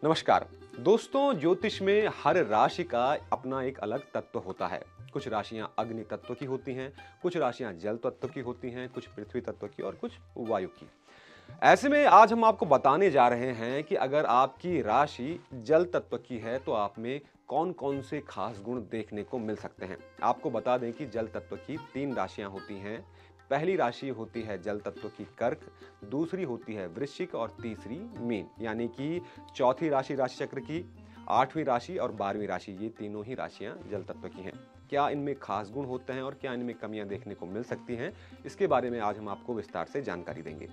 नमस्कार दोस्तों, ज्योतिष में हर राशि का अपना एक अलग तत्व होता है। कुछ राशियां अग्नि तत्व की होती हैं, कुछ राशियां जल तत्व की होती हैं, कुछ पृथ्वी तत्व की और कुछ वायु की। ऐसे में आज हम आपको बताने जा रहे हैं कि अगर आपकी राशि जल तत्व की है तो आप में कौन कौन से खास गुण देखने को मिल सकते हैं। आपको बता दें कि जल तत्व की 3 राशियां होती हैं। पहली राशि होती है जल तत्व की कर्क, दूसरी होती है वृश्चिक और तीसरी मीन। यानी कि चौथी राशि राशि चक्र की, 8वीं राशि और 12वीं राशि, ये तीनों ही राशियां जल तत्व की हैं। क्या इनमें खास गुण होते हैं और क्या इनमें कमियां देखने को मिल सकती हैं, इसके बारे में आज हम आपको विस्तार से जानकारी देंगे।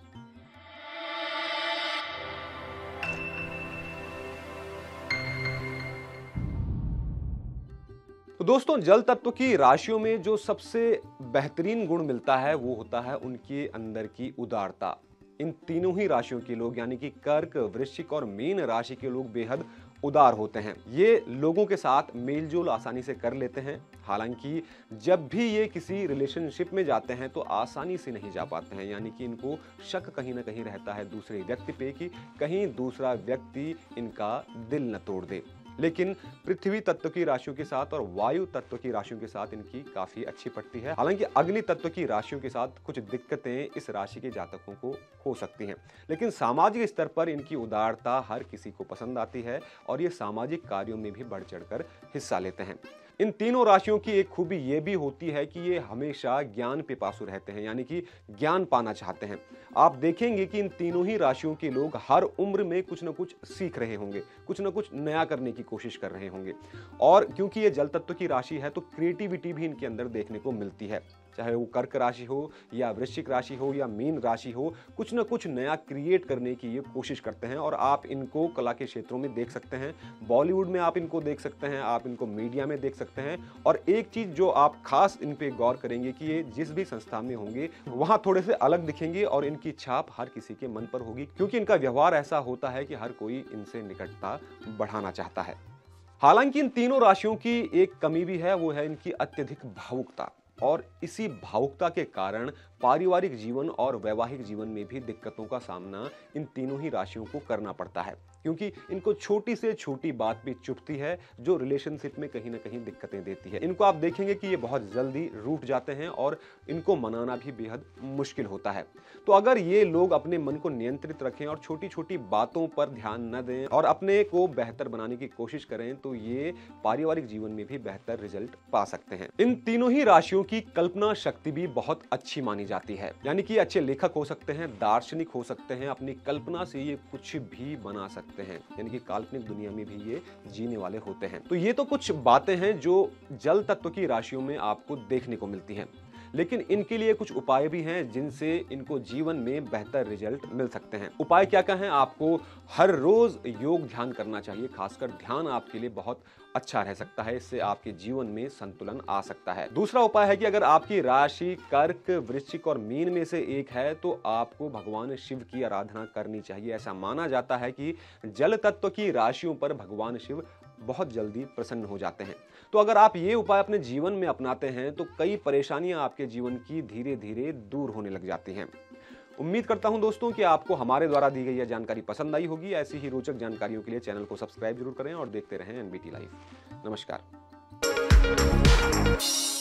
तो दोस्तों, जल तत्व की राशियों में जो सबसे बेहतरीन गुण मिलता है वो होता है उनके अंदर की उदारता। इन तीनों ही राशियों के लोग यानी कि कर्क, वृश्चिक और मीन राशि के लोग बेहद उदार होते हैं। ये लोगों के साथ मेलजोल आसानी से कर लेते हैं। हालांकि जब भी ये किसी रिलेशनशिप में जाते हैं तो आसानी से नहीं जा पाते हैं, यानी कि इनको शक कहीं ना कहीं रहता है दूसरे व्यक्ति पे कि कहीं दूसरा व्यक्ति इनका दिल न तोड़ दे। लेकिन पृथ्वी तत्व की राशियों के साथ और वायु तत्व की राशियों के साथ इनकी काफी अच्छी पड़ती है। हालांकि अग्नि तत्व की राशियों के साथ कुछ दिक्कतें इस राशि के जातकों को हो सकती हैं, लेकिन सामाजिक स्तर पर इनकी उदारता हर किसी को पसंद आती है और ये सामाजिक कार्यों में भी बढ़ चढ़कर हिस्सा लेते हैं। इन तीनों राशियों की एक खूबी ये भी होती है कि ये हमेशा ज्ञान पिपासु रहते हैं, यानी कि ज्ञान पाना चाहते हैं। आप देखेंगे कि इन तीनों ही राशियों के लोग हर उम्र में कुछ न कुछ सीख रहे होंगे, कुछ न कुछ नया करने की कोशिश कर रहे होंगे। और क्योंकि ये जल तत्व की राशि है तो क्रिएटिविटी भी इनके अंदर देखने को मिलती है। चाहे वो कर्क राशि हो या वृश्चिक राशि हो या मीन राशि हो, कुछ न कुछ नया क्रिएट करने की ये कोशिश करते हैं। और आप इनको कला के क्षेत्रों में देख सकते हैं, बॉलीवुड में आप इनको देख सकते हैं, आप इनको मीडिया में देख सकते हैं। और एक चीज जो आप खास इन पे गौर करेंगे कि ये जिस भी संस्था में होंगे वहां थोड़े से अलग दिखेंगे और इनकी छाप हर किसी के मन पर होगी, क्योंकि इनका व्यवहार ऐसा होता है कि हर कोई इनसे निकटता बढ़ाना चाहता है। हालांकि इन तीनों राशियों की एक कमी भी है, वो है इनकी अत्यधिक भावुकता। और इसी भावुकता के कारण पारिवारिक जीवन और वैवाहिक जीवन में भी दिक्कतों का सामना इन तीनों ही राशियों को करना पड़ता है, क्योंकि इनको छोटी से छोटी बात भी चुभती है जो रिलेशनशिप में कहीं ना कहीं दिक्कतें देती है। इनको आप देखेंगे कि ये बहुत जल्दी रूठ जाते हैं और इनको मनाना भी बेहद मुश्किल होता है। तो अगर ये लोग अपने मन को नियंत्रित रखें और छोटी छोटी बातों पर ध्यान न दें और अपने को बेहतर बनाने की कोशिश करें तो ये पारिवारिक जीवन में भी बेहतर रिजल्ट पा सकते हैं। इन तीनों ही राशियों की कल्पना शक्ति भी बहुत अच्छी मानी जाती है, यानी कि अच्छे लेखक हो सकते हैं, दार्शनिक हो सकते हैं, अपनी कल्पना से ये कुछ भी बना सकते हैं, यानी कि काल्पनिक दुनिया में भी ये जीने वाले होते हैं। तो ये तो कुछ बातें हैं जो जल तत्व की राशियों में आपको देखने को मिलती हैं, लेकिन इनके लिए कुछ उपाय भी हैं जिनसे इनको जीवन में बेहतर रिजल्ट मिल सकते हैं। उपाय क्या क्या हैं? आपको हर रोज योग ध्यान करना चाहिए। खासकर ध्यान आपके लिए बहुत अच्छा रह सकता है, इससे आपके जीवन में संतुलन आ सकता है। दूसरा उपाय है कि अगर आपकी राशि कर्क, वृश्चिक और मीन में से एक है तो आपको भगवान शिव की आराधना करनी चाहिए। ऐसा माना जाता है कि जल तत्व की राशियों पर भगवान शिव बहुत जल्दी प्रसन्न हो जाते हैं। तो अगर आप ये उपाय अपने जीवन में अपनाते हैं तो कई परेशानियां आपके जीवन की धीरे धीरे दूर होने लग जाती हैं। उम्मीद करता हूं दोस्तों कि आपको हमारे द्वारा दी गई यह जानकारी पसंद आई होगी। ऐसी ही रोचक जानकारियों के लिए चैनल को सब्सक्राइब जरूर करें और देखते रहें एनबीटी लाइव। नमस्कार।